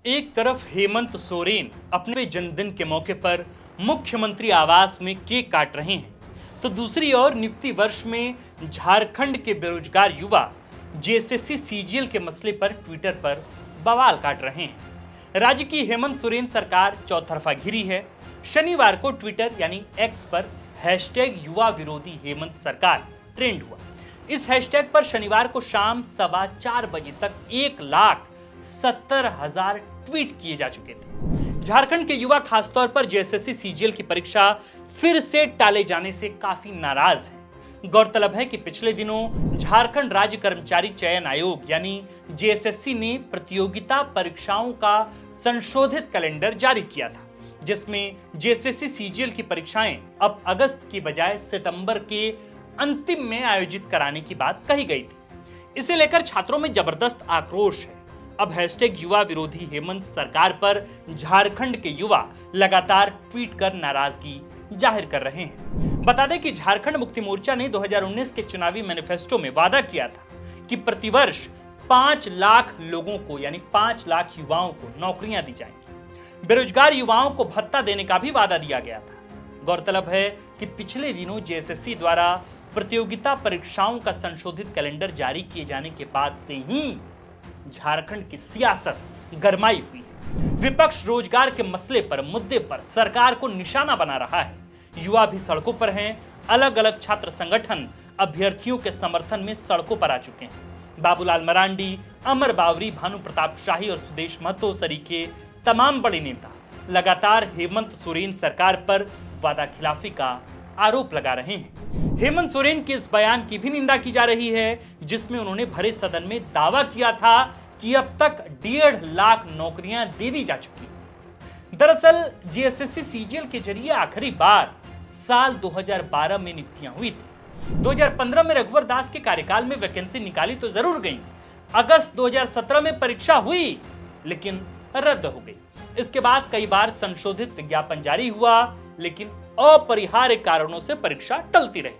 एक तरफ हेमंत सोरेन अपने जन्मदिन के मौके पर मुख्यमंत्री आवास में केक काट रहे हैं, तो दूसरी ओर नियुक्ति वर्ष में झारखंड के बेरोजगार युवा जेएसएससी सीजीएल के मसले पर ट्विटर पर बवाल काट रहे हैं। राज्य की हेमंत सोरेन सरकार चौतरफा घिरी है। शनिवार को ट्विटर यानी एक्स पर हैशटैग युवा विरोधी हेमंत सरकार ट्रेंड हुआ। इस हैशटैग पर शनिवार को शाम 4:15 बजे तक 1,70,000 ट्वीट किए जा चुके थे। झारखंड के युवा खासतौर पर जेएसएससी सीजीएल की परीक्षा फिर से टाले जाने से काफी नाराज हैं। गौरतलब है कि पिछले दिनों झारखंड राज्य कर्मचारी चयन आयोग यानी जेएसएससी ने प्रतियोगिता परीक्षाओं का संशोधित कैलेंडर जारी किया था, जिसमें जेएसएससी सीजीएल की परीक्षाएं अब अगस्त की बजाय सितंबर के अंतिम में आयोजित कराने की बात कही गई थी। इसे लेकर छात्रों में जबरदस्त आक्रोश है। अब हैशटैग युवा विरोधी हेमंत सरकार पर झारखंड के युवा लगातार ट्वीट कर नाराजगी जाहिर कर रहे हैं। बता दें कि झारखंड मुक्ति मोर्चा ने 2019 के चुनावी मैनिफेस्टो में वादा किया था कि प्रतिवर्ष 5 लाख लोगों को यानी 5 लाख युवाओं को नौकरियां दी जाएंगी। बेरोजगार युवाओं को भत्ता देने का भी वादा दिया गया था। गौरतलब है कि पिछले दिनों जेएसएससी द्वारा प्रतियोगिता परीक्षाओं का संशोधित कैलेंडर जारी किए जाने के बाद से ही झारखंड की सियासत गरमाई हुई है। विपक्ष रोजगार के मसले पर मुद्दे पर सरकार को निशाना बना रहा है। युवा भी सड़कों पर हैं। अलग अलग छात्र संगठन अभ्यर्थियों के समर्थन में सड़कों पर आ चुके हैं। बाबूलाल मरांडी, अमर बावरी, भानु प्रताप शाही और सुदेश महतो सरीखे तमाम बड़े नेता लगातार हेमंत सोरेन सरकार पर वादाखिलाफी का आरोप लगा रहे हैं। हेमंत सोरेन के इस बयान की भी निंदा की जा रही है, जिसमें उन्होंने भरे सदन में दावा किया था कि अब तक 1.5 लाख नौकरियां दे दी जा चुकी। दरअसल जेएसएससी सीजीएल के जरिए आखिरी बार साल 2012 में नियुक्तियां हुई थी। 2015 में रघुवर दास के कार्यकाल में वैकेंसी निकाली तो जरूर गई। अगस्त 2017 में परीक्षा हुई लेकिन रद्द हो गई। इसके बाद कई बार संशोधित विज्ञापन जारी हुआ, लेकिन अपरिहार्य कारणों से परीक्षा टलती रही।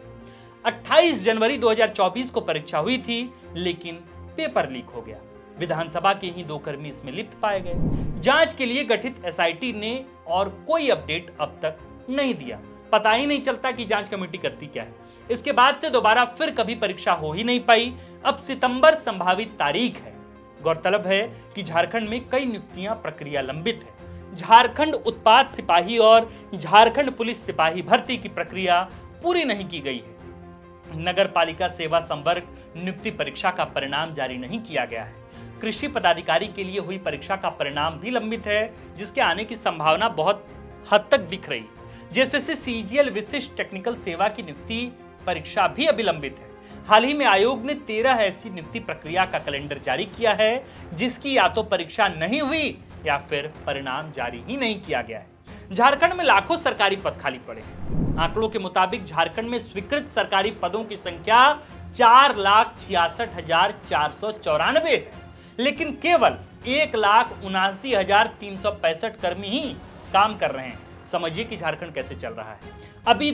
28 जनवरी 2024 को परीक्षा हुई थी, लेकिन पेपर लीक हो गया। विधानसभा के ही 2 कर्मी इसमें लिप्त पाए गए। जांच के लिए गठित एसआईटी ने और कोई अपडेट अब तक नहीं दिया। पता ही नहीं चलता कि जांच कमेटी करती क्या है। इसके बाद से दोबारा फिर कभी परीक्षा हो ही नहीं पाई। अब सितंबर संभावित तारीख है। गौरतलब है कि झारखंड में कई नियुक्तियां प्रक्रिया लंबित है। झारखंड उत्पाद सिपाही और झारखंड पुलिस सिपाही भर्ती की प्रक्रिया पूरी नहीं की गई है। नगर पालिका सेवा संवर्ग नियुक्ति परीक्षा का परिणाम जारी नहीं किया गया है। कृषि पदाधिकारी के लिए हुई परीक्षा का परिणाम भी लंबित है, जिसके आने की संभावना बहुत हद तक दिख रही है। जेएसएससी सीजीएल विशिष्ट टेक्निकल सेवा की नियुक्ति परीक्षा भी अभी लंबित है। हाल ही में आयोग ने 13 ऐसी नियुक्ति प्रक्रिया का कैलेंडर जारी किया है, जिसकी या तो परीक्षा नहीं हुई या फिर परिणाम जारी ही नहीं किया गया है। झारखंड में लाखों सरकारी पद खाली पड़े हैं। आंकड़ों के मुताबिक झारखंड में स्वीकृत सरकारी पदों की संख्या 4,66,494 है, लेकिन केवल 1,79,365 कर्मी ही काम कर रहे हैं। समझिए कि झारखंड कैसे चल रहा है। अभी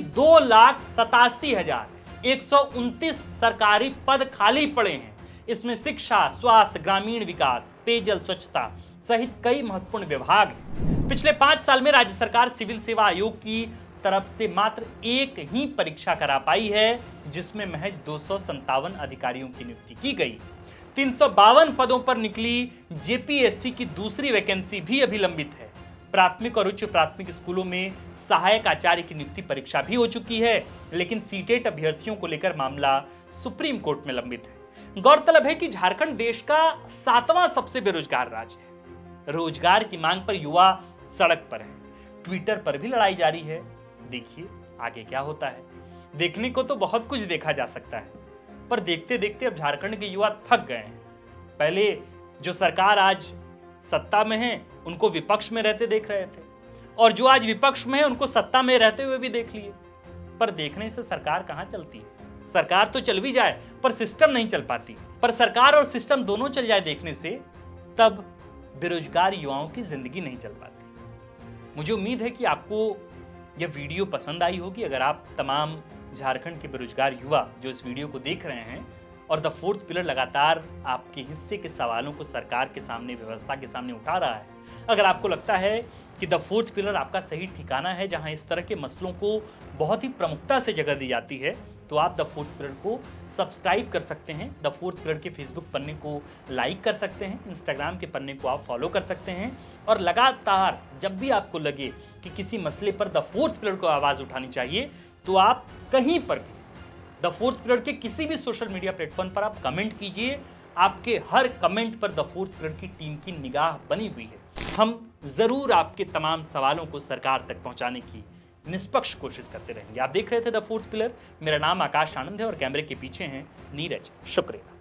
2,87,129 सरकारी पद खाली पड़े हैं। इसमें शिक्षा, स्वास्थ्य, ग्रामीण विकास, पेयजल, स्वच्छता सहित कई महत्वपूर्ण विभाग हैं। पिछले 5 साल में राज्य सरकार सिविल सेवा आयोग की तरफ से मात्र एक ही परीक्षा करा पाई है, जिसमें महज 257 अधिकारियों की नियुक्ति की गई। 352 पदों पर निकली जेपीएससी की दूसरी वैकेंसी भी अभी लंबित है। प्राथमिक और उच्च प्राथमिक स्कूलों में सहायक आचार्य की नियुक्ति परीक्षा भी हो चुकी है, लेकिन सीटेट अभ्यर्थियों को लेकर मामला सुप्रीम कोर्ट में लंबित है। गौरतलब है कि झारखंड देश का 7वां सबसे बेरोजगार राज्य है। रोजगार की मांग पर युवा सड़क पर है। ट्विटर पर भी लड़ाई जारी है। देखिए आगे क्या होता है। देखने को तो बहुत कुछ देखा जा सकता है, पर देखते देखते अब झारखंड के युवा थक गए हैं। पहले जो सरकार आज सत्ता में है, उनको विपक्ष में रहते देख रहे थे, और जो आज विपक्ष में है, उनको सत्ता में रहते हुए भी देख लिए। पर देखने से सरकार कहां चलती है। सरकार तो चल भी जाए, पर सिस्टम नहीं चल पाती। पर सरकार और सिस्टम दोनों चल जाए देखने से, तब बेरोजगार युवाओं की जिंदगी नहीं चल पाती। मुझे उम्मीद है कि आपको यह वीडियो पसंद आई होगी। अगर आप तमाम झारखंड के बेरोजगार युवा जो इस वीडियो को देख रहे हैं और द फोर्थ पिलर लगातार आपके हिस्से के सवालों को सरकार के सामने, व्यवस्था के सामने उठा रहा है। अगर आपको लगता है कि द फोर्थ पिलर आपका सही ठिकाना है जहां इस तरह के मसलों को बहुत ही प्रमुखता से जगह दी जाती है, तो आप द फोर्थ पिलर को सब्सक्राइब कर सकते हैं। द फोर्थ पिलर के फेसबुक पन्ने को लाइक कर सकते हैं, इंस्टाग्राम के पन्ने को आप फॉलो कर सकते हैं और लगातार जब भी आपको लगे कि किसी मसले पर द फोर्थ पिलर को आवाज उठानी चाहिए, तो आप कहीं पर भी द फोर्थ पिलर के किसी भी सोशल मीडिया प्लेटफॉर्म पर आप कमेंट कीजिए। आपके हर कमेंट पर द फोर्थ पिलर की टीम की निगाह बनी हुई है। हम जरूर आपके तमाम सवालों को सरकार तक पहुंचाने की निष्पक्ष कोशिश करते रहेंगे। आप देख रहे थे द फोर्थ पिलर। मेरा नाम आकाश आनंद है और कैमरे के पीछे हैं नीरज। शुक्रिया।